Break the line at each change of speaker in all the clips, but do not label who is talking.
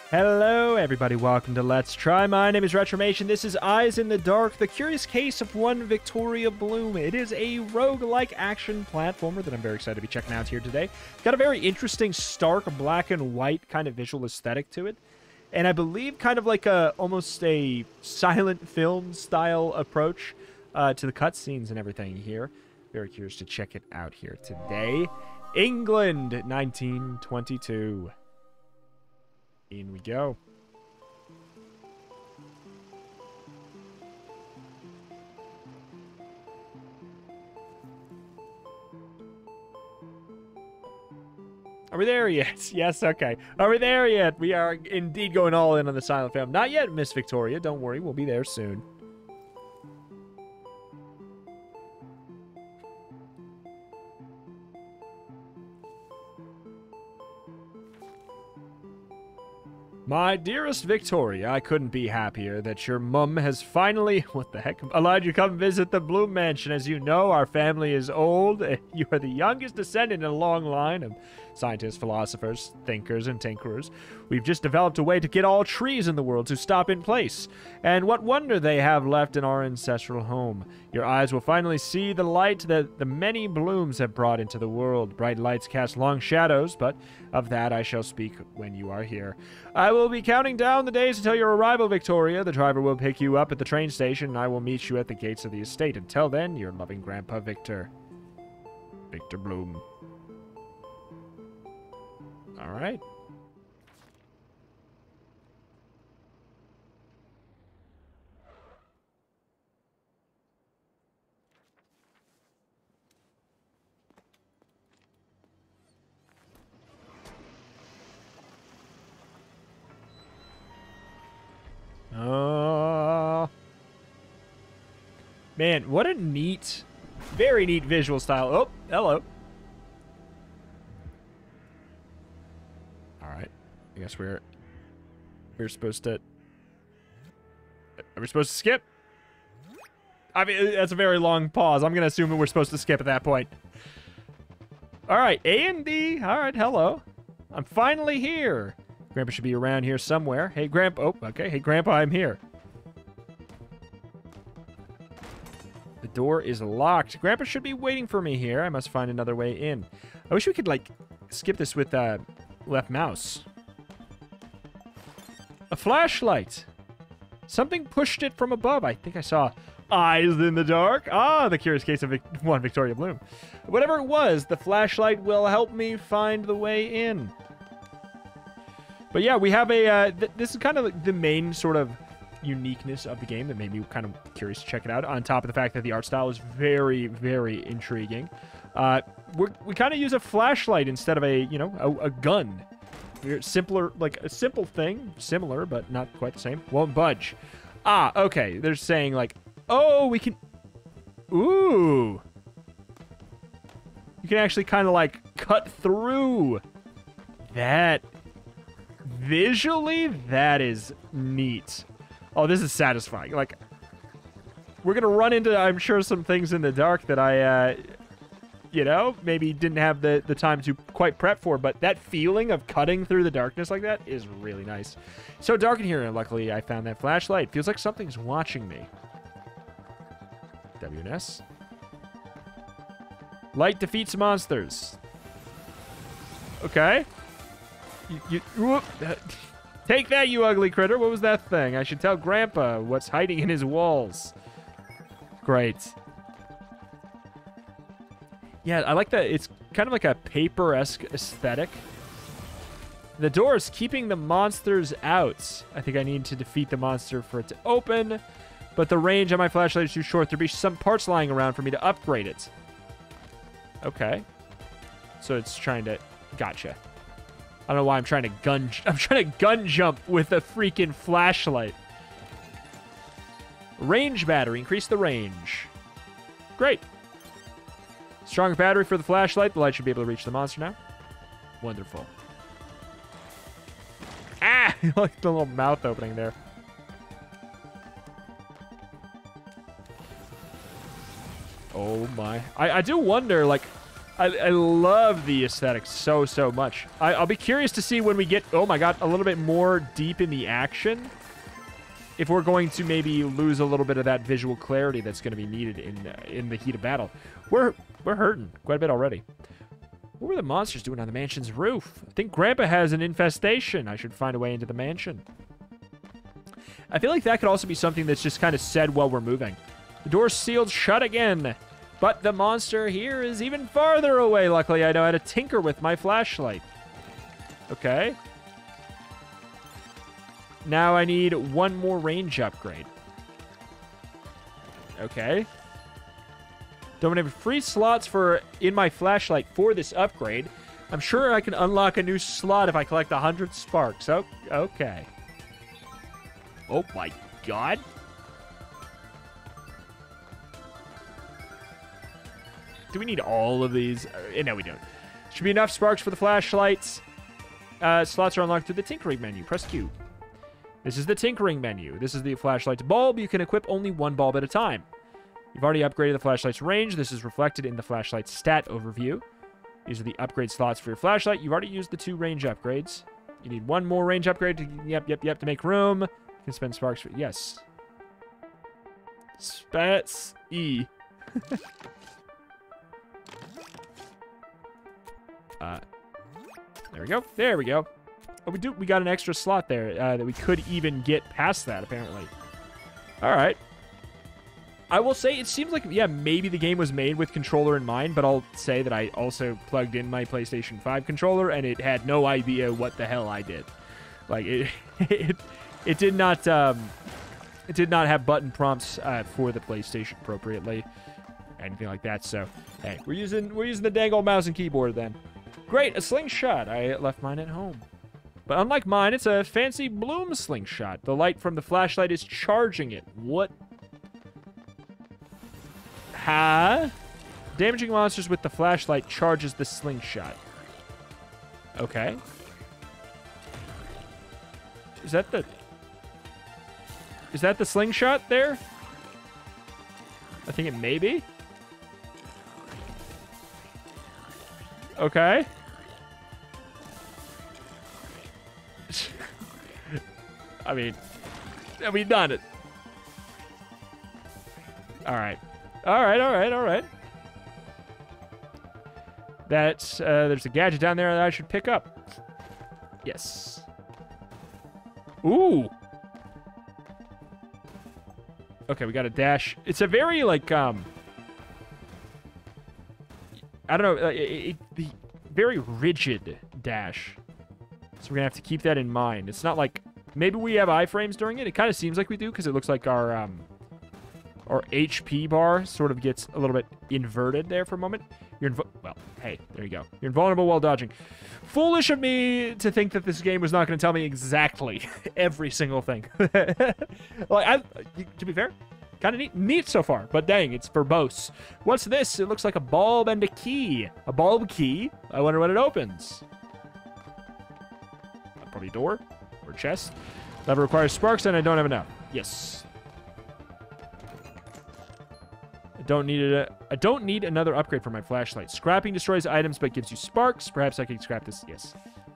Hello, everybody. Welcome to Let's Try. My name is Retromation. This is Eyes in the Dark, the curious case of one Victoria Bloom. It is a roguelike action platformer that I'm very excited to be checking out here today. It's got a very interesting, stark, black and white kind of visual aesthetic to it. And I believe kind of like almost a silent film style approach to the cutscenes and everything here. Very curious to check it out here today. England, 1922. In we go. Are we there yet? Yes, okay. Are we there yet? We are indeed going all in on the silent film. Not yet, Miss Victoria. Don't worry, we'll be there soon. My dearest Victoria, I couldn't be happier that your mum has finally, what the heck, allowed you to come visit the Bloom Mansion. As you know, our family is old. You are the youngest descendant in a long line of scientists, philosophers, thinkers, and tinkerers. We've just developed a way to get all trees in the world to stop in place. And what wonder they have left in our ancestral home. Your eyes will finally see the light that the many blooms have brought into the world. Bright lights cast long shadows, but of that I shall speak when you are here. I will be counting down the days until your arrival, Victoria. The driver will pick you up at the train station, and I will meet you at the gates of the estate. Until then, your loving Grandpa Victor. Victor Bloom. All right. Man, what a neat, very neat visual style. Oh, hello. All right. I guess we're supposed to... Are we supposed to skip? I mean, that's a very long pause. I'm going to assume that we're supposed to skip at that point. All right, A and D. All right, hello. I'm finally here. Grandpa should be around here somewhere. Hey, Grandpa. Oh, okay. Hey, Grandpa, I'm here. The door is locked. Grandpa should be waiting for me here. I must find another way in. I wish we could, like, skip this with left mouse. A flashlight. Something pushed it from above. I think I saw eyes in the dark. Ah, the curious case of one Victoria Bloom. Whatever it was, the flashlight will help me find the way in. But yeah, we have a... this is kind of like the main sort of uniqueness of the game that made me kind of curious to check it out, on top of the fact that the art style is very, very intriguing. We kind of use a flashlight instead of a, you know, a gun. Simpler, like a simple thing, similar, but not quite the same. Won't budge. Ah, okay. They're saying like, oh, we can... Ooh. You can actually kind of like cut through. That... Visually, that is neat. Oh, this is satisfying. Like, we're going to run into, I'm sure, some things in the dark that I, you know, maybe didn't have the time to quite prep for, but that feeling of cutting through the darkness like that is really nice. So dark in here, and luckily I found that flashlight. Feels like something's watching me. WNS. Light defeats monsters. Okay. Whoop. Take that, you ugly critter. What was that thing? I should tell Grandpa what's hiding in his walls. Great. Yeah, I like that. It's kind of like a paper-esque aesthetic. The door is keeping the monsters out. I think I need to defeat the monster for it to open. But the range on my flashlight is too short. There'll be some parts lying around for me to upgrade it. Okay. So it's trying to... Gotcha. I don't know why I'm trying to gun jump with a freaking flashlight. Range battery. Increase the range. Great. Stronger battery for the flashlight. The light should be able to reach the monster now. Wonderful. Ah! Like the little mouth opening there. Oh my. I do wonder, like, I love the aesthetics so much. I'll be curious to see when we get, oh my god, a little bit more deep in the action, if we're going to maybe lose a little bit of that visual clarity that's going to be needed in the heat of battle. We're hurting quite a bit already. What were the monsters doing on the mansion's roof? I think Grandpa has an infestation. I should find a way into the mansion. I feel like that could also be something that's just kind of said while we're moving. The door's sealed shut again. But the monster here is even farther away. Luckily, I know how to tinker with my flashlight. Okay. Now I need one more range upgrade. Okay. Don't have free slots in my flashlight for this upgrade. I'm sure I can unlock a new slot if I collect 100 sparks. Oh, okay. Oh my god. Do we need all of these? No, we don't. Should be enough sparks for the flashlights. Slots are unlocked through the tinkering menu. Press Q. This is the tinkering menu. This is the flashlight's bulb. You can equip only one bulb at a time. You've already upgraded the flashlight's range. This is reflected in the flashlight's stat overview. These are the upgrade slots for your flashlight. You've already used the 2 range upgrades. You need one more range upgrade to, yep, to make room. You can spend sparks for, yes. Spence E. There we go. There we go. Oh, we got an extra slot there that we could even get past that, apparently. All right. I will say, it seems like, yeah, maybe the game was made with controller in mind, but I'll say that I also plugged in my PlayStation 5 controller, and it had no idea what the hell I did. Like, it did not have button prompts for the PlayStation appropriately, anything like that. So, hey, we're using the dang old mouse and keyboard then. Great, a slingshot. I left mine at home. But unlike mine, it's a fancy Bloom slingshot. The light from the flashlight is charging it. What? Huh? Damaging monsters with the flashlight charges the slingshot. Okay. Is that the slingshot there? I think it may be. Okay. I mean, we've done it. All right. All right. That's, there's a gadget down there that I should pick up. Yes. Ooh. Okay, we got a dash. It's a very, like, I don't know, the very rigid dash. So we're going to have to keep that in mind. It's not like, maybe we have iframes during it. It kind of seems like we do because it looks like our HP bar sort of gets a little bit inverted there for a moment. Well, hey, there you go. You're invulnerable while dodging. Foolish of me to think that this game was not going to tell me exactly every single thing. Like, to be fair, kind of neat so far, but dang, it's verbose. What's this? It looks like a bulb and a key. A bulb key? I wonder what it opens. Probably a door or chest. Lever requires sparks, and I don't have enough. Yes. I don't need another upgrade for my flashlight. Scrapping destroys items but gives you sparks. Perhaps I can scrap this. Yes.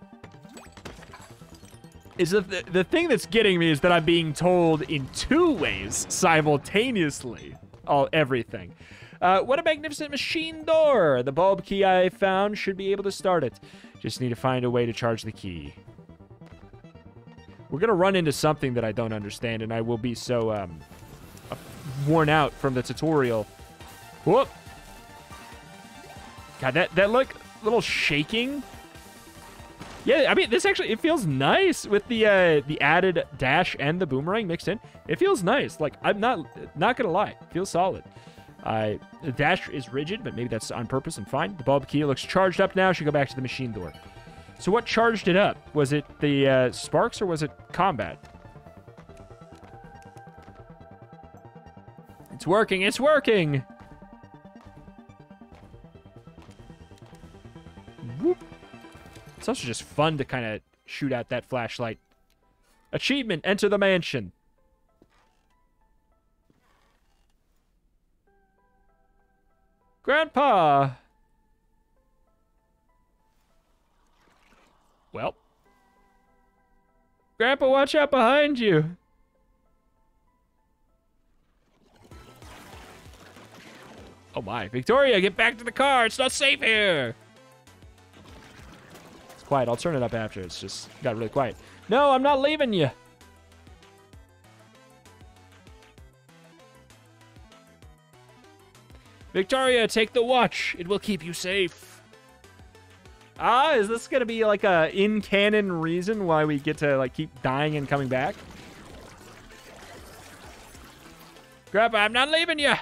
Is the thing that's getting me is that I'm being told in 2 ways simultaneously everything. What a magnificent machine door. The bulb key I found should be able to start it. Just need to find a way to charge the key. We're going to run into something that I don't understand, and I will be so worn out from the tutorial. Whoop. God, that look, little shaking. Yeah, I mean, this actually, it feels nice with the added dash and the boomerang mixed in. It feels nice. Like, I'm not going to lie. It feels solid. The dash is rigid, but maybe that's on purpose and fine. The bulb key looks charged up now. Should go back to the machine door. So what charged it up? Was it the sparks or was it combat? It's working. It's working. Whoop. It's also just fun to kind of shoot out that flashlight. Achievement. Enter the mansion. Grandpa. Well. Grandpa, watch out behind you. Oh my. Victoria, get back to the car. It's not safe here. It's quiet. I'll turn it up after. It's just got really quiet. No, I'm not leaving you. Victoria, take the watch. It will keep you safe. Ah, is this gonna be like a in-canon reason why we get to like keep dying and coming back? Grandpa, I'm not leaving you.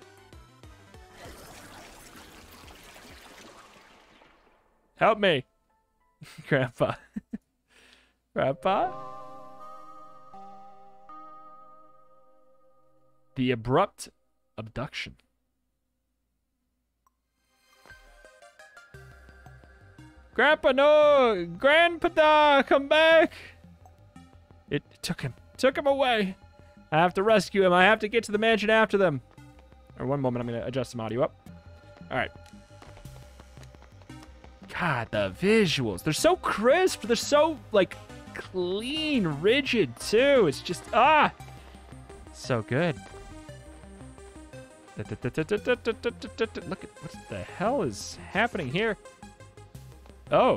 Help me. Grandpa. Grandpa? The abrupt abduction. Grandpa, no! Grandpa, come back! It took him away. I have to rescue him. I have to get to the mansion after them. Or one moment, I'm gonna adjust some audio up. All right. God, the visuals. They're so crisp. They're so, like, clean, rigid, too. It's just, so good. Look at what the hell is happening here. Oh.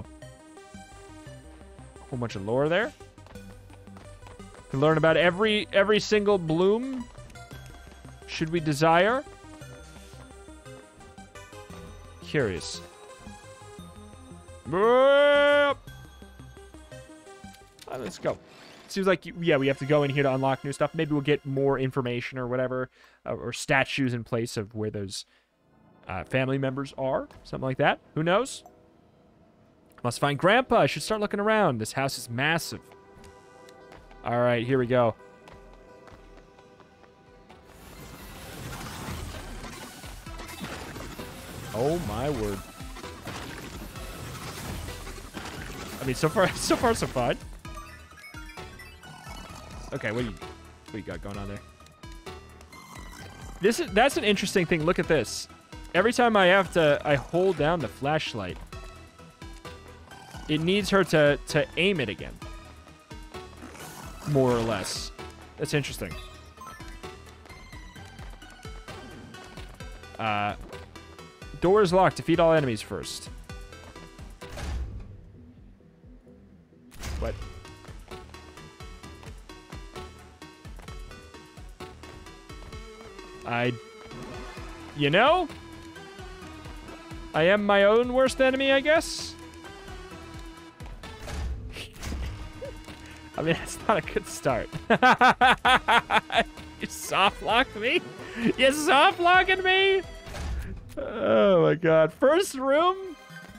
A whole bunch of lore there. Can learn about every single bloom should we desire. Curious. Let's go. Seems like, yeah, we have to go in here to unlock new stuff. Maybe we'll get more information or whatever, or statues in place of where those family members are. Something like that. Who knows? Must find Grandpa. I should start looking around. This house is massive. All right, here we go. Oh, my word. I mean, so far, so fun. Okay, what do you got going on there? That's an interesting thing. Look at this. Every time I hold down the flashlight, it needs her to aim it again. More or less. That's interesting. Door is locked. Defeat all enemies first. What? You know? I am my own worst enemy, I guess? I mean, it's not a good start. You soft-locked me? You soft-locking me? Oh, my God. First room?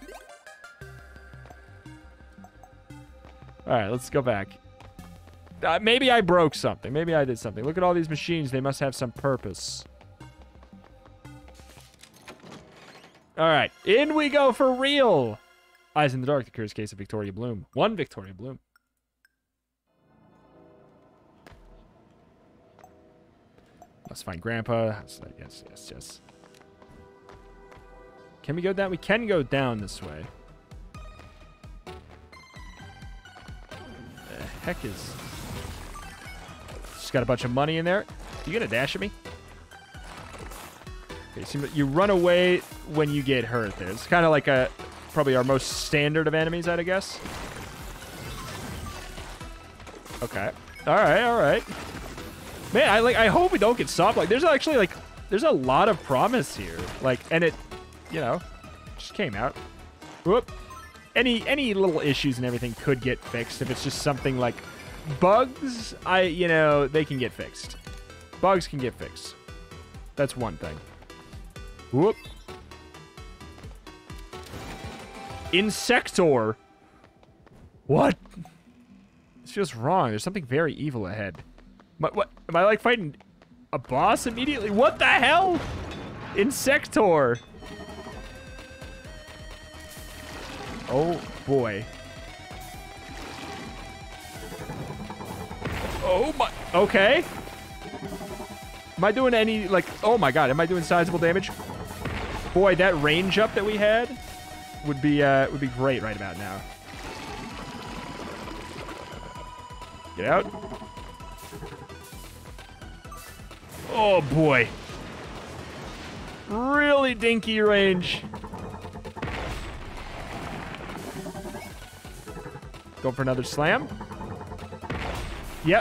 All right, let's go back. Maybe I broke something. Maybe I did something. Look at all these machines. They must have some purpose. All right, in we go for real. Eyes in the Dark, the curious case of Victoria Bloom. One Victoria Bloom. Let's find Grandpa. Yes, yes, yes. Can we go down? We can go down this way. The heck is... Just got a bunch of money in there. You gonna dash at me? Okay, you run away when you get hurt there. It's kind of like probably our most standard of enemies, I'd guess. Okay. All right, all right. Man, I hope we don't get soft. Like, there's actually there's a lot of promise here. Like, and it, you know, just came out. Whoop. Any little issues and everything could get fixed if it's just something like bugs. They can get fixed. Bugs can get fixed. That's one thing. Whoop. Insector. What? This feels wrong. There's something very evil ahead. What? Am I like fighting a boss immediately? What the hell? Insector. Oh boy. Oh my. Okay. Am I doing any oh my God, am I doing sizable damage? Boy, that range up that we had would be great right about now. Get out. Oh, boy. Really dinky range. Go for another slam. Yep.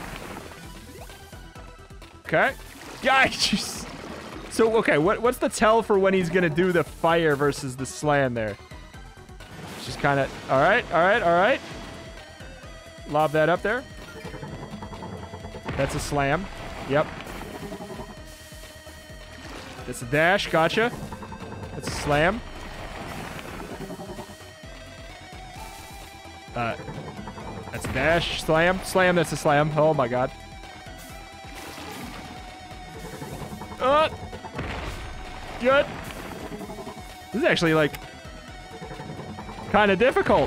Okay. Yeah, jeez. So, okay, what's the tell for when he's going to do the fire versus the slam there? Just kind of... All right, all right, all right. Lob that up there. That's a slam. Yep. That's a dash. Gotcha. That's a slam. That's a dash. Slam. Slam. That's a slam. Oh, my God. Good. This is actually, like, kind of difficult.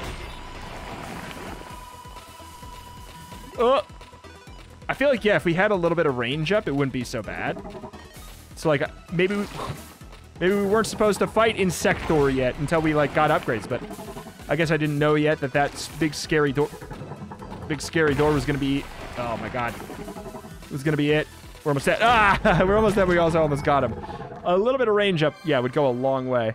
I feel like, yeah, if we had a little bit of range up, it wouldn't be so bad. So, like, maybe we weren't supposed to fight Insector yet until we, like, got upgrades, but I guess I didn't know yet that big scary door was going to be... Oh, my God. It was going to be it. We're almost dead. Ah! We're almost dead. We also almost got him. A little bit of range up, yeah, would go a long way.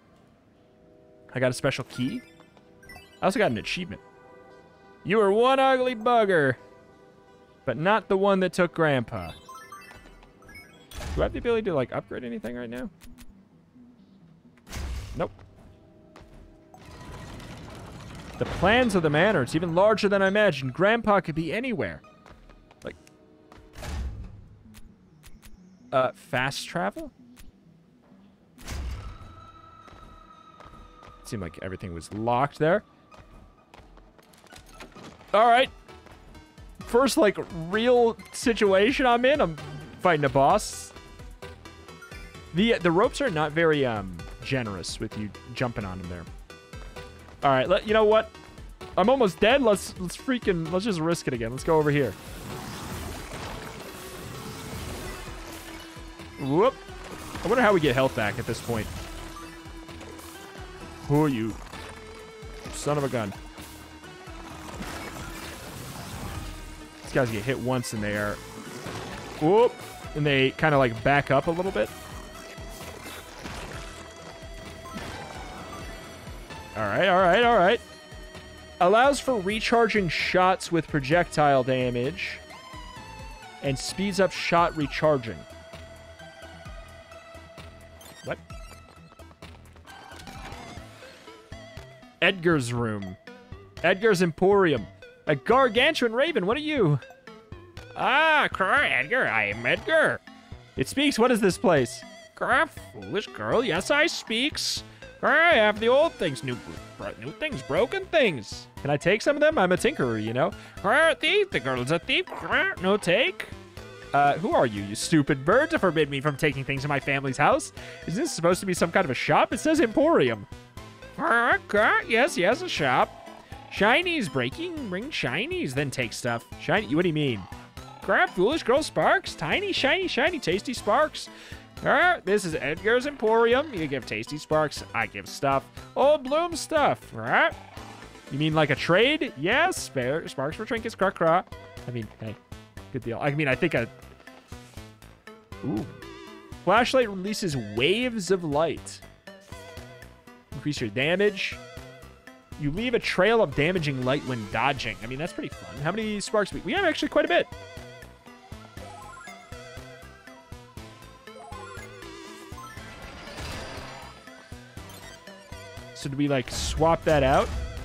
I got a special key. I also got an achievement. You are one ugly bugger, but not the one that took Grandpa. Do I have the ability to, like, upgrade anything right now? Nope. The plans of the manor, it's even larger than I imagined. Grandpa could be anywhere. Like, fast travel? Seemed like everything was locked there. All right. First, like, real situation I'm in. I'm fighting a boss. The ropes are not very generous with you jumping on them there. All right, you know what? I'm almost dead. Let's just risk it again. Let's go over here. Whoop. I wonder how we get health back at this point. Who are you? Son of a gun. These guys get hit once and they are... Whoop. And they kind of like back up a little bit. Alright, alright, alright. Allows for recharging shots with projectile damage. And speeds up shot recharging. What? Edgar's room. Edgar's Emporium. A gargantuan raven, what are you? Ah, cry, Edgar, I am Edgar. It speaks, what is this place? Cry, foolish girl, yes, I speaks. Cry, I have the old things, new things, broken things. Can I take some of them? I'm a tinkerer, you know. Cry, thief, the girl is a thief, cry, no take. Who are you stupid bird, to forbid me from taking things in my family's house? Is this supposed to be some kind of a shop? It says Emporium. Yes, a shop. Shinies, bring shinies, then take stuff. Shiny, what do you mean? Crap, foolish girl, sparks, tiny, shiny, tasty sparks. This is Edgar's Emporium. You give tasty sparks, I give stuff. Old Bloom stuff, right? You mean like a trade? Yes, sparks for trinkets, craw. I mean, hey, good deal. I mean, I think Ooh. Flashlight releases waves of light. Increase your damage. You leave a trail of damaging light when dodging. I mean, that's pretty fun. How many sparks? We have actually quite a bit. So do we, like, swap that out?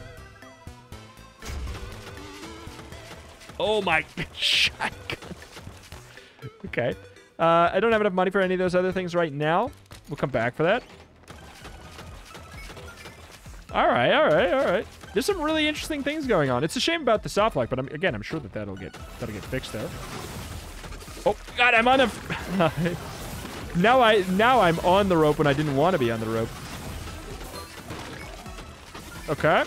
Oh, my shotgun. Okay. I don't have enough money for any of those other things right now. We'll come back for that. All right. There's some really interesting things going on. It's a shame about the soft lock, but I'm sure that'll get fixed there. Oh God, I'm on the. now I'm on the rope when I didn't want to be on the rope. Okay.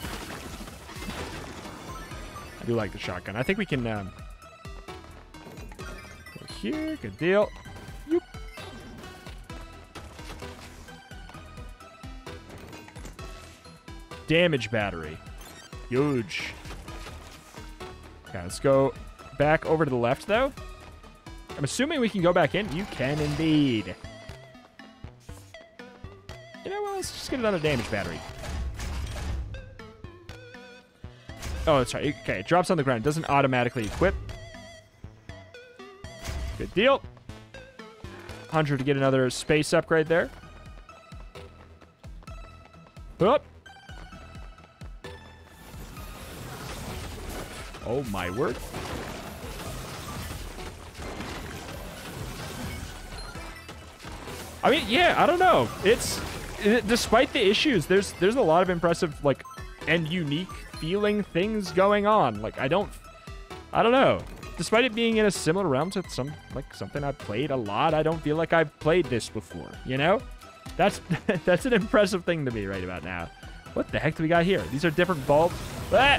I do like the shotgun. I think we can go here. Good deal. Yoop. Damage battery. Huge. Okay, let's go back over to the left, though. I'm assuming we can go back in. You can indeed. You know what? Let's just get another damage battery. Oh, that's right. Okay, it drops on the ground. It doesn't automatically equip. Good deal. 100 to get another space upgrade there. Up. Oh, my word. I mean, yeah, I don't know. Despite the issues, there's a lot of impressive, like, and unique feeling things going on. Like, I don't know. Despite it being in a similar realm to something I've played a lot, I don't feel like I've played this before, you know? That's an impressive thing to me right about now. What the heck do we got here? These are different bulbs. Ah!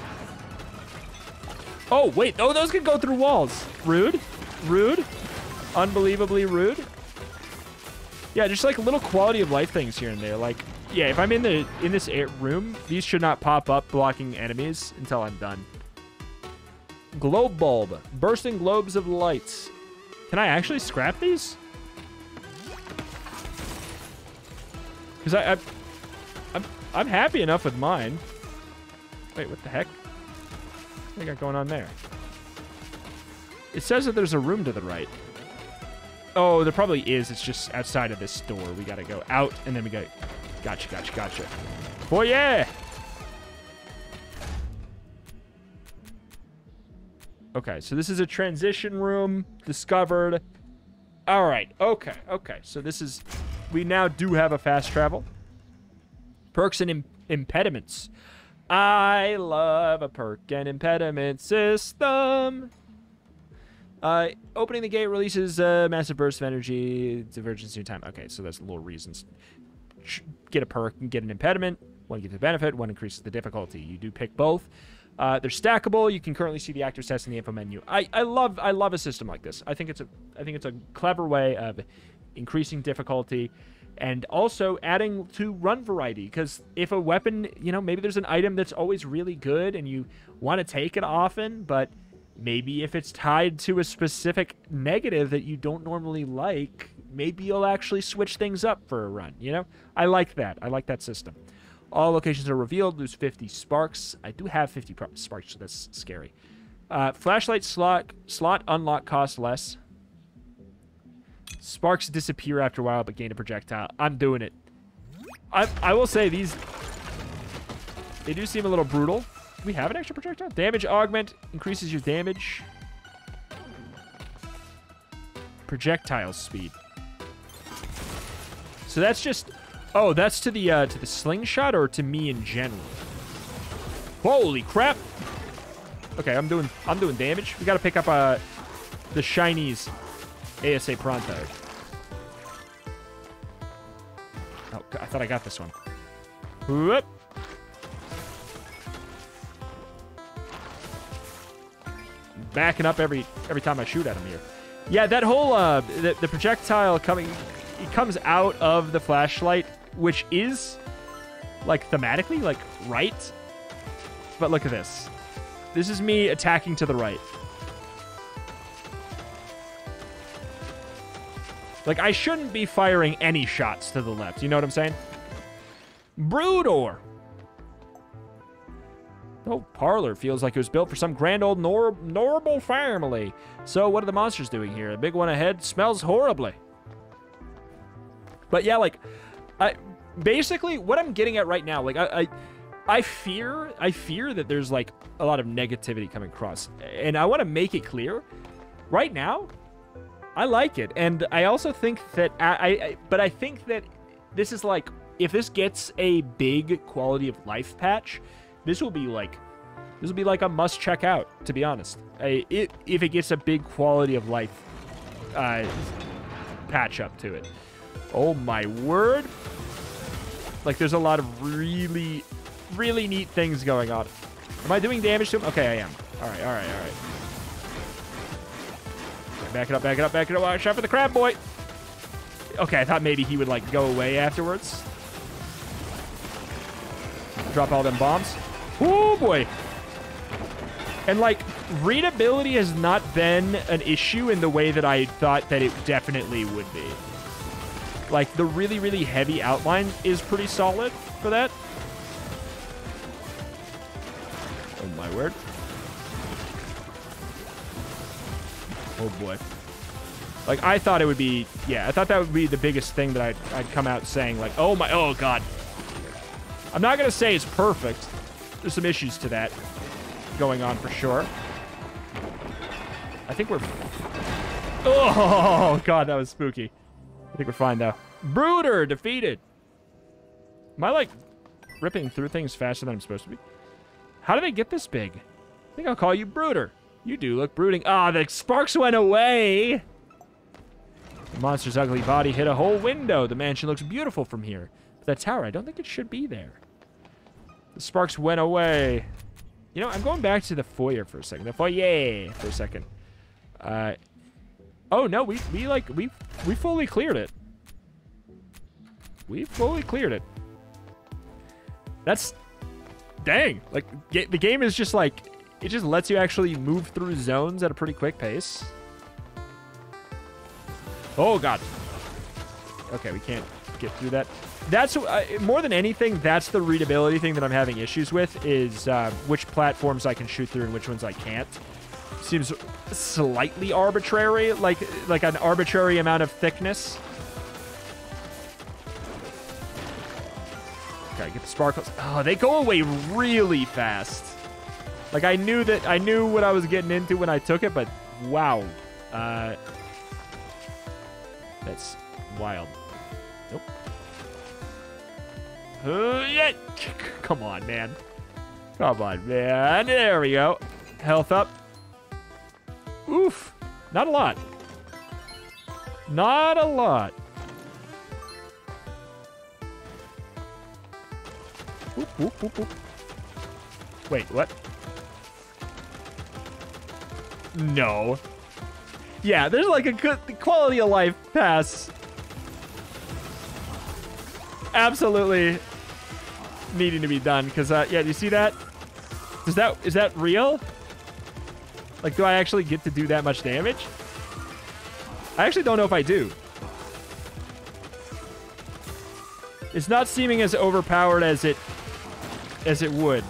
Oh, wait. Oh, those can go through walls. Rude. Rude. Unbelievably rude. Yeah, just like little quality of life things here and there. Like, yeah, if I'm in this room, these should not pop up blocking enemies until I'm done. Globe bulb. Bursting globes of lights. Can I actually scrap these? Because I'm happy enough with mine. Wait, what the heck? What do I got going on there? It says that there's a room to the right. Oh, there probably is. It's just outside of this door. We got to go out, and then we go... Gotcha, gotcha, gotcha. Boy, yeah! Okay, so this is a transition room. Discovered. All right, okay, okay. So this is... We now do have a fast travel. Perks and impediments. I love a perk and impediment system. Opening the gate releases a massive burst of energy. Divergence in time. Okay, so that's little reasons. Get a perk and get an impediment. One gives the benefit, one increases the difficulty. You do pick both. They're stackable. You can currently see the active stats in the info menu. I love a system like this. I think it's a clever way of increasing difficulty and also adding to run variety, because if a weapon, you know, maybe there's an item that's always really good and you want to take it often, but maybe if it's tied to a specific negative that you don't normally like, maybe you'll actually switch things up for a run, you know? I like that. I like that system. All locations are revealed. Lose 50 sparks. I do have 50 sparks, so that's scary. Flashlight slot unlock cost less. Sparks disappear after a while, but gain a projectile. I'm doing it. I will say these... They do seem a little brutal. Do we have an extra projectile? Damage augment increases your damage. Projectile speed. So that's just... Oh, that's to the slingshot or to me in general? Holy crap! Okay, I'm doing damage. We got to pick up the shinies ASA pronto. Oh, I thought I got this one. Whoop. Backing up every time I shoot at him here. Yeah, that whole the projectile it comes out of the flashlight, which is like thematically like right. But look at this. This is me attacking to the right. Like, I shouldn't be firing any shots to the left. You know what I'm saying? Broodor. Oh, parlor feels like it was built for some grand old noble family. So what are the monsters doing here? The big one ahead smells horribly. But yeah, like, basically what I'm getting at right now, like, I fear that there's like a lot of negativity coming across, and I want to make it clear right now. I like it, and I also think that but I think that this is like, if this gets a big quality of life patch, this will be like a must check out, to be honest. If it gets a big quality of life patch up to it. Oh my word. Like, there's a lot of really, really neat things going on. Am I doing damage to him? Okay, I am. All right. Back it up. Watch out for the crab boy. Okay, I thought maybe he would, like, go away afterwards. Drop all them bombs. Oh, boy. And, like, readability has not been an issue in the way that I thought that it definitely would be. Like, the really, really heavy outline is pretty solid for that. Oh, my word. Oh, boy. Like, I thought it would be... Yeah, I thought that would be the biggest thing that I'd come out saying, like, oh, my... Oh, God. I'm not going to say it's perfect. There's some issues to that going on for sure. I think we're... Oh, God, that was spooky. I think we're fine, though. Brooder defeated. Am I, like, ripping through things faster than I'm supposed to be? How did they get this big? I think I'll call you Brooder. You do look brooding. Ah, the sparks went away. The monster's ugly body hit a whole window. The mansion looks beautiful from here. But that tower, I don't think it should be there. The sparks went away. You know, I'm going back to the foyer for a second. The foyer for a second. Oh, no, we fully cleared it. We fully cleared it. That's... Dang. Like, the game is just like... It just lets you actually move through zones at a pretty quick pace. Oh, God. Okay, we can't get through that. That's... more than anything, that's the readability thing that I'm having issues with, is which platforms I can shoot through and which ones I can't. Seems slightly arbitrary, like an arbitrary amount of thickness. Okay, get the sparkles. Oh, they go away really fast. Like, I knew what I was getting into when I took it, but wow. That's wild. Nope. Yeah. Come on, man. Come on, man. There we go. Health up. Oof. Not a lot. Not a lot. Whoop, whoop, whoop, whoop. Wait, what? No. Yeah, there's like a good quality of life pass. Absolutely needing to be done. Because, yeah, do you see that? Is that real? Like, do I actually get to do that much damage? I actually don't know if I do. It's not seeming as overpowered as it would.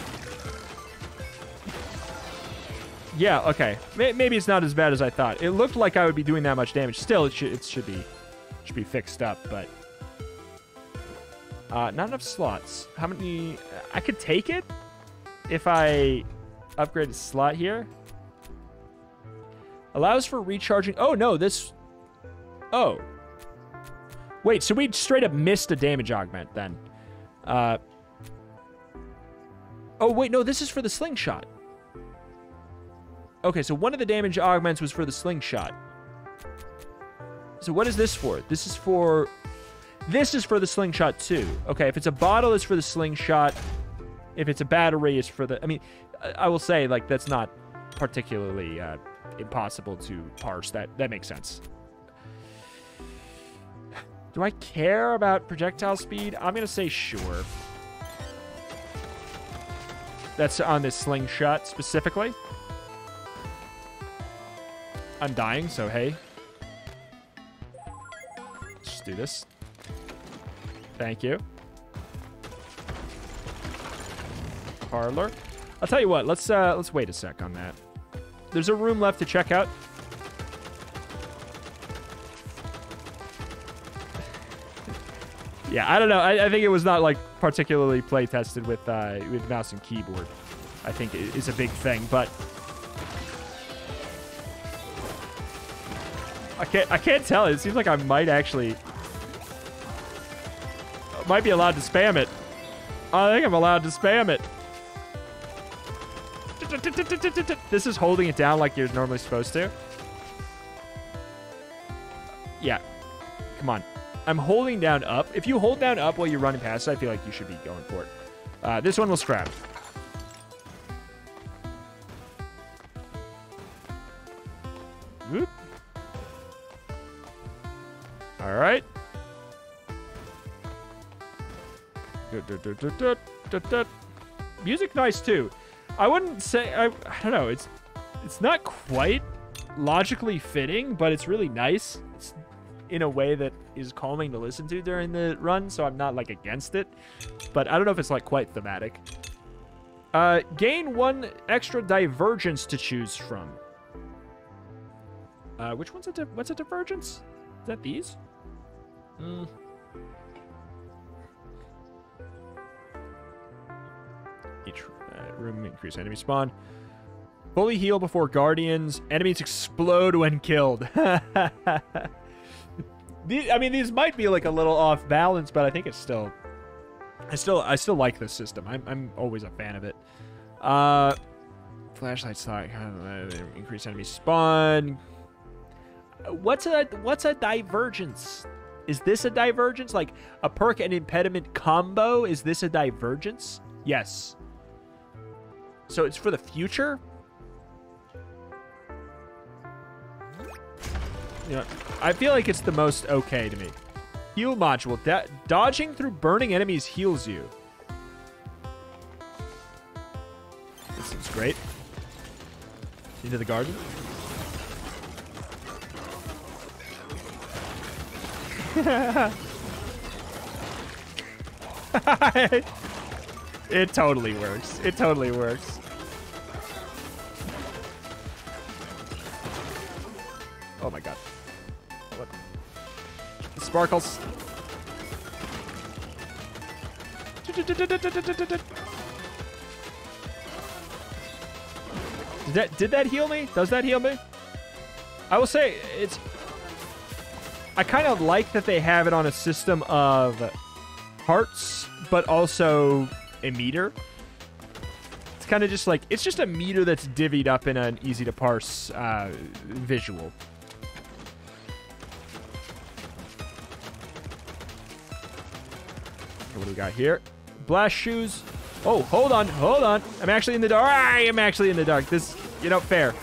Yeah, okay. Maybe it's not as bad as I thought. It looked like I would be doing that much damage. Still, it should be fixed up, but not enough slots. How many? I could take it if I upgrade a slot here. Allows for recharging. Oh no, this. Oh. Wait, so we straight up missed a damage augment then. Oh wait, no, this is for the slingshot. Okay, so one of the damage augments was for the slingshot. So what is this for? This is for the slingshot too. Okay, if it's a bottle, it's for the slingshot. If it's a battery, it's for the... I mean, I will say, like, that's not particularly impossible to parse. That makes sense. Do I care about projectile speed? I'm going to say sure. That's on this slingshot specifically. I'm dying, so hey. Let's just do this. Thank you. Parlor. I'll tell you what, let's wait a sec on that. There's a room left to check out. Yeah, I don't know. I think it was not like particularly play tested with mouse and keyboard. I think it is a big thing, but I can't tell. It seems like I might be allowed to spam it. I think I'm allowed to spam it. This is holding it down like you're normally supposed to. Yeah. Come on. I'm holding down up. If you hold down up while you're running past it, I feel like you should be going for it. This one will scrap. Whoop. All right. Music nice too. I wouldn't say I don't know. It's not quite logically fitting, but it's really nice. It's in a way that is calming to listen to during the run, so I'm not like against it. But I don't know if it's like quite thematic. Gain 1 extra divergence to choose from. Which one's what's a divergence? Is that these? Each room increase enemy spawn. Fully heal before guardians. Enemies explode when killed. I mean, these might be like a little off balance, but I think it's still. I still like this system. I'm always a fan of it. Flashlight stock. Increase enemy spawn. What's a divergence? Is this a divergence? Like a perk and impediment combo? Is this a divergence? Yes. So it's for the future? You know, I feel like it's the most okay to me. Heal module. Dodging through burning enemies heals you. This seems great. Into the garden. It totally works. It totally works. Oh my god. What? The sparkles. Did that heal me? Does that heal me? I will say it's... I kind of like that they have it on a system of hearts, but also a meter. It's kind of just like... It's just a meter that's divvied up in an easy-to-parse visual. What do we got here? Blast shoes. Oh, hold on. I'm actually in the dark. I am actually in the dark. This, you know, fair.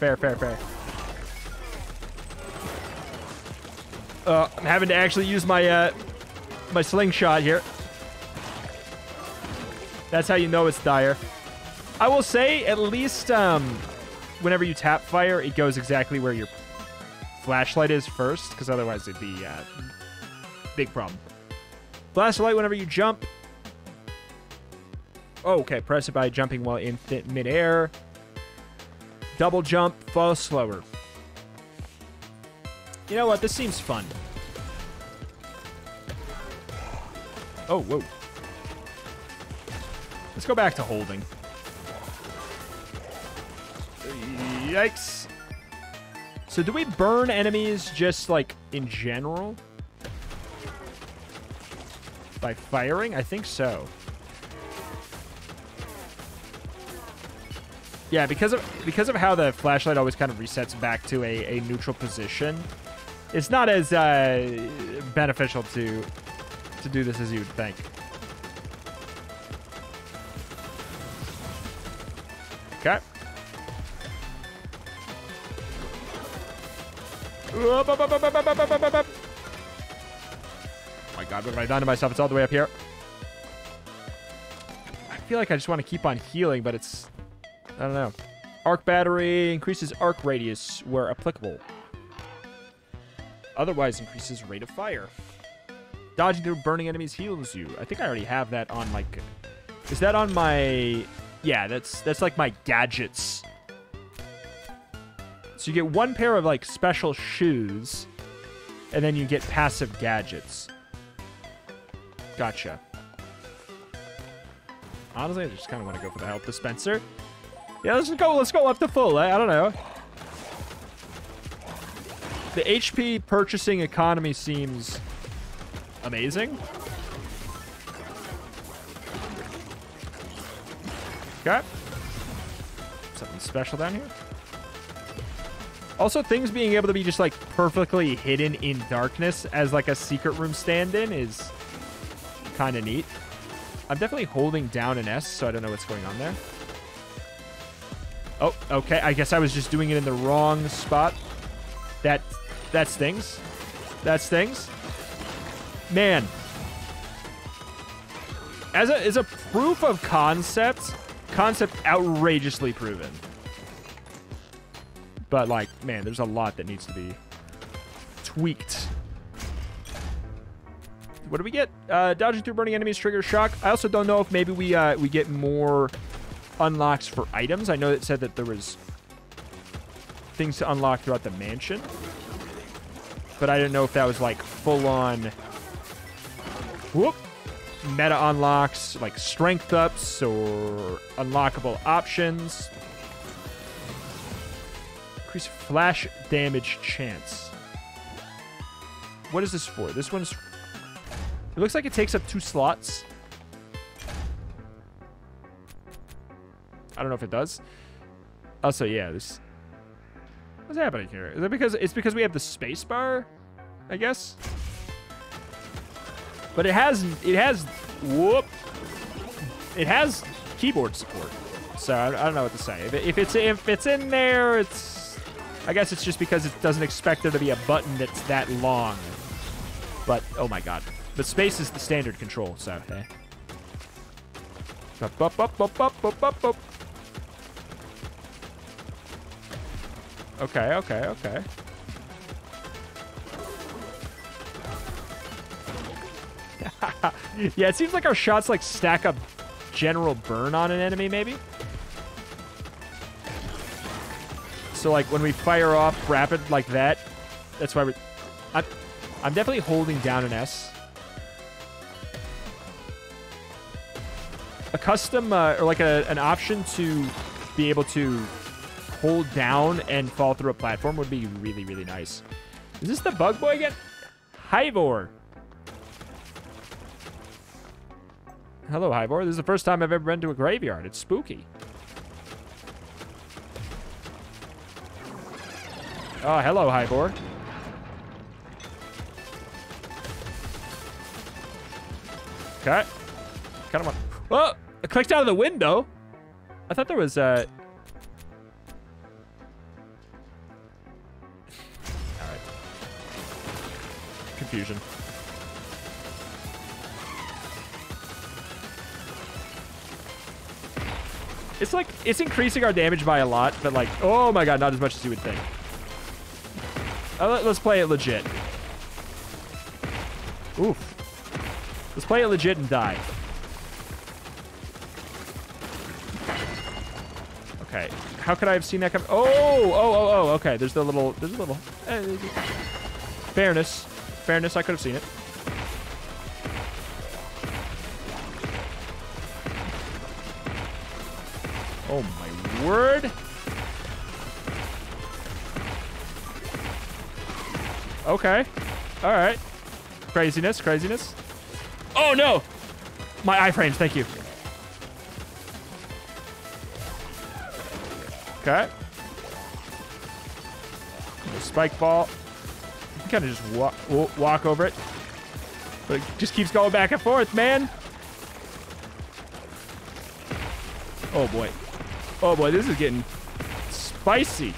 I'm having to actually use my my slingshot here. That's how you know it's dire. I will say, at least whenever you tap fire, it goes exactly where your flashlight is first, because otherwise it'd be big problem. Blast light whenever you jump. Oh, okay, press it by jumping while in mid-air. Double jump, fall slower. You know what? This seems fun. Oh, whoa. Let's go back to holding. Yikes. So do we burn enemies just, like, in general? By firing? I think so. Yeah, because of how the flashlight always kind of resets back to a neutral position, it's not as beneficial to do this as you would think. Okay. Oh my god, what have I done to myself? It's all the way up here. I feel like I just want to keep on healing, but it's... I don't know. Arc battery increases arc radius where applicable. Otherwise increases rate of fire. Dodging through burning enemies heals you. I think I already have that on, like... Is that on my... Yeah, that's like my gadgets. So you get one pair of, like, special shoes, and then you get passive gadgets. Gotcha. Honestly, I just kind of want to go for the health dispenser. Yeah, let's go up to full. I don't know. The HP purchasing economy seems amazing. Okay. Something special down here. Also, things being able to be just, like, perfectly hidden in darkness as, like, a secret room stand-in is kind of neat. I'm definitely holding down an S, so I don't know what's going on there. Oh, okay. I guess I was just doing it in the wrong spot. That stings. That stings. Man. As a proof of concept outrageously proven. But, like, man, there's a lot that needs to be tweaked. What do we get? Dodging through burning enemies triggers shock. I also don't know if maybe we get more unlocks for items. I know it said that there was things to unlock throughout the mansion. But I didn't know if that was, like, full-on... Whoop! Meta unlocks, like strength ups or unlockable options. Increase flash damage chance. What is this for? This one's... It looks like it takes up 2 slots. I don't know if it does. Also, yeah, this... What's happening here? Is that because... It's because we have the space bar, I guess? But it has... Whoop! It has keyboard support. So, I don't know what to say. If it's in there, it's... I guess it's just because it doesn't expect there to be a button that's that long. But, oh my god. But space is the standard control, so, hey. Up, up, up, up, up, up, up, up. Okay, okay, okay. Yeah, it seems like our shots, like, stack up general burn on an enemy, maybe? So, like, when we fire off rapid like that, that's why I'm definitely holding down an S. A custom, or like an option to be able to hold down and fall through a platform would be really, really nice. Is this the bug boy again? Hivor. Hello, Hivor. This is the first time I've ever been to a graveyard. It's spooky. Oh, hello, Hivor. Okay. Kind of. Oh, I clicked out of the window. I thought there was All right. Confusion. It's like, it's increasing our damage by a lot, but like, oh my god, not as much as you would think. Let's play it legit. Oof. Let's play it legit and die. Okay. How could I have seen that come? Oh, okay. There's a little. Fairness. Fairness, I could have seen it. Oh my word. Okay. All right. Craziness, craziness. Oh no! My iframes, thank you. Okay. Spike ball. You can kind of just walk over it. But it just keeps going back and forth, man. Oh boy. Oh boy, this is getting spicy.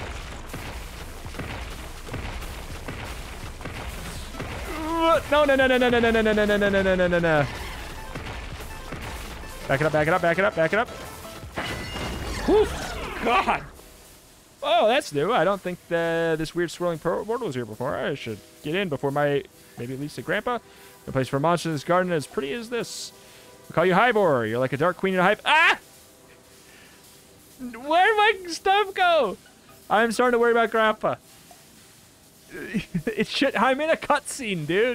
No, no, no, no, no, no, no, no, no, no, no, no, no, no, no, no. Back it up, back it up, back it up, back it up. Whew. God. Oh, that's new. I don't think this weird swirling portal was here before. I should get in before maybe at least a grandpa. No place for a monster in this garden as pretty as this. I'll call you Hivor. You're like a dark queen in a hive. Ah! Where'd my stuff go? I'm starting to worry about grandpa. It should. I'm in a cutscene, dude.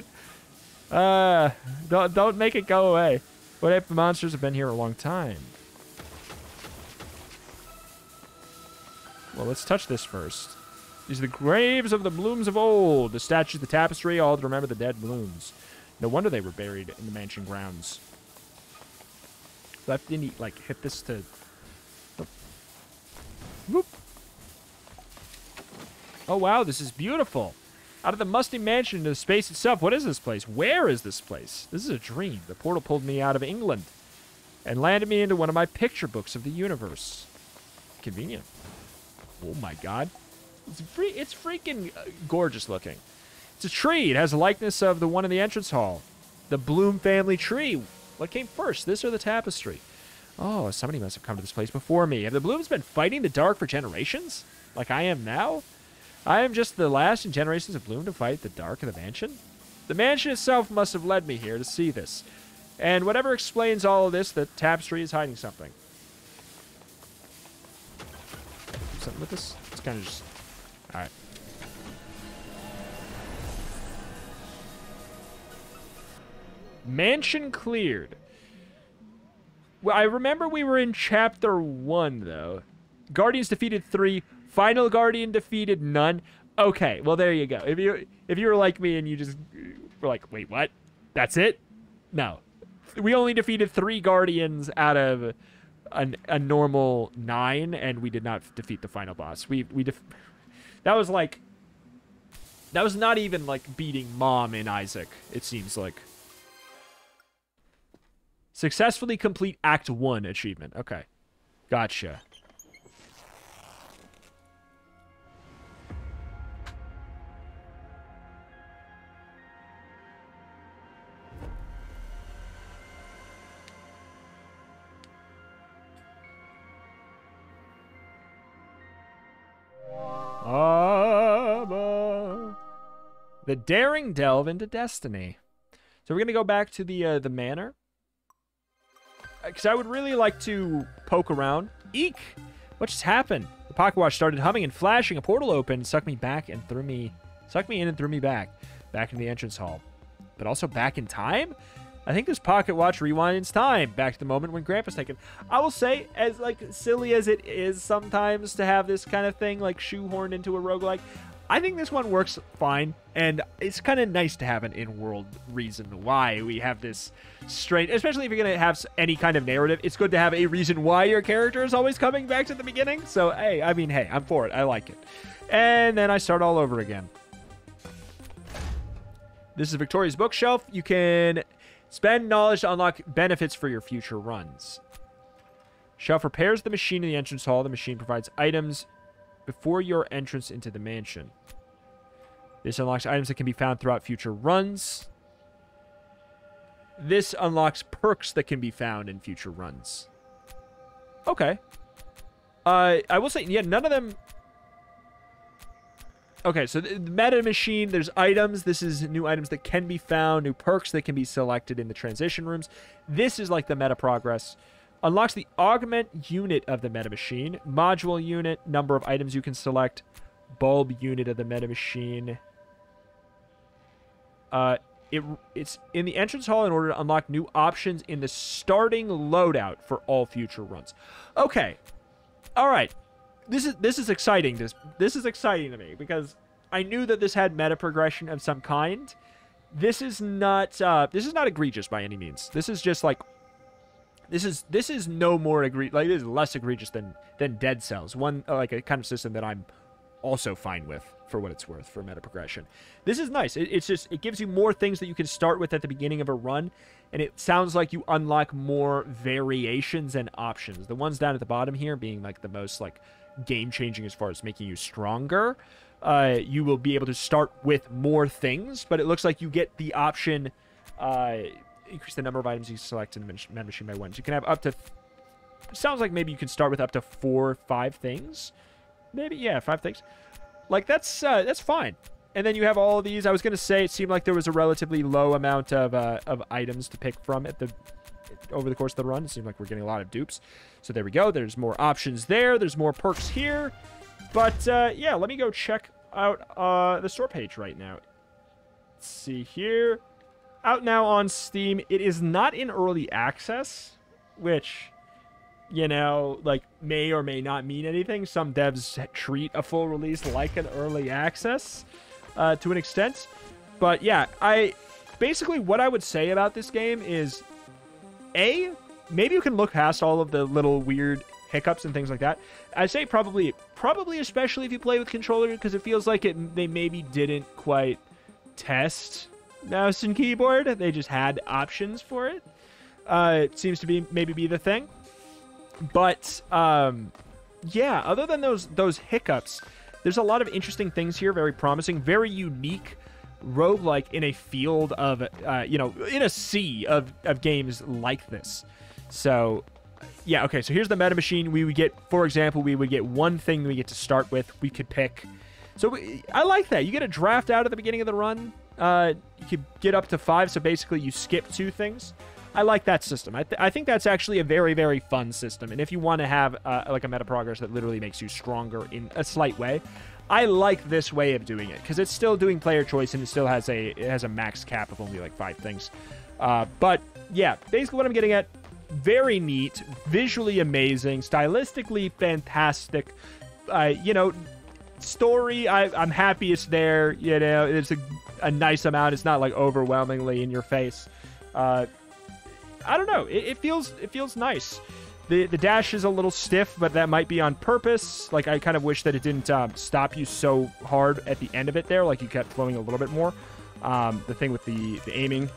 Don't make it go away. What if the monsters have been here a long time? Well, let's touch this first. These are the graves of the blooms of old. The statues, the tapestry, all to remember the dead blooms. No wonder they were buried in the mansion grounds. Left didn't he, like, hit this to... Oh. Whoop. Oh, wow, this is beautiful. Out of the musty mansion into the space itself. What is this place? Where is this place? This is a dream. The portal pulled me out of England and landed me into one of my picture books of the universe. Convenient. Oh, my God. It's freaking gorgeous looking. It's a tree. It has a likeness of the one in the entrance hall. The Bloom family tree. What came first, this or the tapestry? Oh, somebody must have come to this place before me. Have the Blooms been fighting the dark for generations? like I am now? I am just the last in generations of Bloom to fight the dark of the mansion? The mansion itself must have led me here to see this. And whatever explains all of this, the tapestry is hiding something. Something with this? It's kind of just... Alright. Mansion cleared. Well, I remember we were in Chapter 1, though. Guardians defeated 3. Final Guardian defeated none. Okay, well, there you go. If you were like me and you just were like, wait, what? That's it? No. We only defeated 3 Guardians out of a normal 9, and we did not defeat the final boss. That was like... That was not even like beating Mom and Isaac, it seems like. Successfully complete Act 1 achievement. Okay. Gotcha. The daring delve into destiny. So we're going to go back to the manor. Because I would really like to poke around. Eek! What just happened? The pocket watch started humming and flashing. A portal opened, sucked me in and threw me back into the entrance hall. But also back in time? I think this pocket watch rewinds time back to the moment when Grandpa's taken. I will say, as like silly as it is sometimes to have this kind of thing like shoehorned into a roguelike, I think this one works fine, and it's kind of nice to have an in-world reason why we have this strange, especially if you're going to have any kind of narrative, it's good to have a reason why your character is always coming back to the beginning. So, hey, I mean, hey, I'm for it. I like it. And then I start all over again. This is Victoria's bookshelf. You can spend knowledge to unlock benefits for your future runs. Shelf repairs the machine in the entrance hall. The machine provides items before your entrance into the mansion. This unlocks items that can be found throughout future runs. This unlocks perks that can be found in future runs. Okay. I will say, yeah, none of them... Okay, so the meta machine, there's items. This is new items that can be found, new perks that can be selected in the transition rooms. This is like the meta progress. Unlocks the augment unit of the meta machine, module unit, number of items you can select, bulb unit of the meta machine. It's in the entrance hall in order to unlock new options in the starting loadout for all future runs. Okay, all right. This is exciting. This is exciting to me because I knew that this had meta progression of some kind. This is not egregious by any means. This is just like. This is no more egregious. Like, this is less egregious than Dead Cells. One, like, a kind of system that I'm also fine with, for what it's worth, for meta progression. This is nice. It's just, it gives you more things that you can start with at the beginning of a run, and it sounds like you unlock more variations and options. The ones down at the bottom here being, like, the most, like, game-changing as far as making you stronger. You will be able to start with more things, but it looks like you get the option... increase the number of items you select in the meta machine by 1. So you can have up to... sounds like maybe you can start with up to 4 or 5 things. Maybe, yeah, 5 things. Like, that's fine. And then you have all of these. I was going to say it seemed like there was a relatively low amount of items to pick from over the course of the run. It seemed like we're getting a lot of dupes. So there we go. There's more options there. There's more perks here. But, yeah, let me go check out the store page right now. Let's see here. Out now on Steam. It is not in early access, which, you know, like, may or may not mean anything. Some devs treat a full release like an early access to an extent. But yeah, basically what I would say about this game is, maybe you can look past all of the little weird hiccups and things like that. I'd say probably especially if you play with controller, because it feels like they maybe didn't quite test mouse and keyboard. They just had options for it. It seems to be maybe the thing. But yeah, other than those hiccups, there's a lot of interesting things here, very promising, very unique roguelike in a field of you know, in a sea of games like this. So yeah, okay, so here's the meta machine. We would get, for example, we would get one thing that we get to start with. We could pick. So I like that. You get a draft out at the beginning of the run. You could get up to 5, so basically you skip 2 things. I like that system. I think that's actually a very, very fun system. And if you want to have like a meta progress that literally makes you stronger in a slight way, I like this way of doing it because it's still doing player choice and it still has a max cap of only like 5 things. But yeah, basically what I'm getting at, very neat, visually amazing, stylistically fantastic. You know, story, I'm happy it's there. You know, it's a nice amount. It's not like overwhelmingly in your face. I don't know. It feels nice. The dash is a little stiff, but that might be on purpose. Like, I kind of wish that it didn't stop you so hard at the end of it there. Like, you kept flowing a little bit more. The thing with the aiming,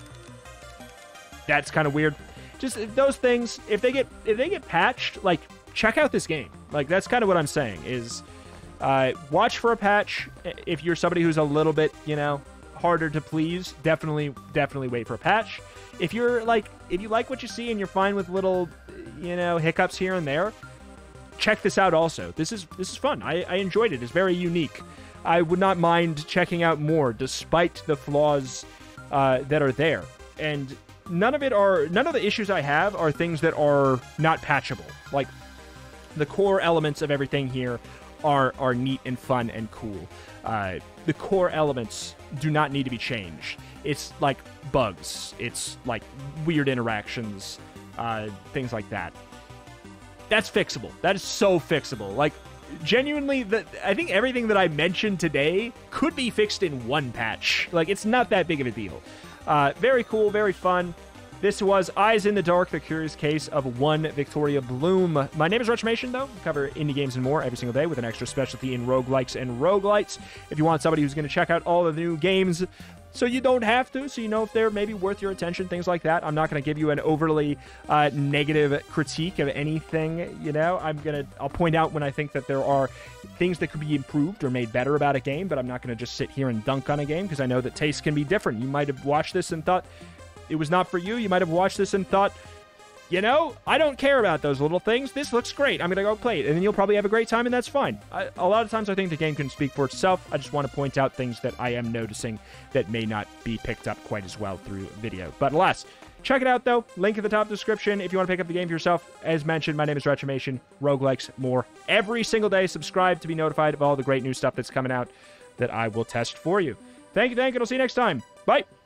that's kind of weird. Just those things, if they get patched, like, check out this game. Like, that's kind of what I'm saying is watch for a patch. If you're somebody who's a little bit, you know, harder to please, definitely wait for a patch. If you like what you see and you're fine with little, you know, hiccups here and there, check this out also. This is fun. I enjoyed it. It's very unique. I would not mind checking out more despite the flaws that are there. And none of the issues I have are things that are not patchable. Like, the core elements of everything here are neat and fun and cool. The core elements do not need to be changed. It's like bugs. It's like weird interactions, things like that. That's fixable. That is so fixable. Like, genuinely, I think everything that I mentioned today could be fixed in one patch. Like, it's not that big of a deal. Very cool, very fun. This was Eyes in the Dark, the curious case of one Victoria Bloom. My name is Retrimation, though. We cover indie games and more every single day with an extra specialty in roguelikes and roguelites. If you want somebody who's going to check out all of the new games so you don't have to, so you know if they're maybe worth your attention, things like that. I'm not going to give you an overly negative critique of anything, you know. I'll point out when I think that there are things that could be improved or made better about a game, but I'm not going to just sit here and dunk on a game because I know that tastes can be different. You might have watched this and thought it was not for you. You might have watched this and thought, you know, I don't care about those little things. This looks great. I'm going to go play it. And then you'll probably have a great time, and that's fine. A lot of times I think the game can speak for itself. I just want to point out things that I am noticing that may not be picked up quite as well through video. But alas, check it out, though. Link in the top description if you want to pick up the game for yourself. As mentioned, my name is Retrimation. Roguelikes, more every single day. Subscribe to be notified of all the great new stuff that's coming out that I will test for you. Thank you, and I'll see you next time. Bye.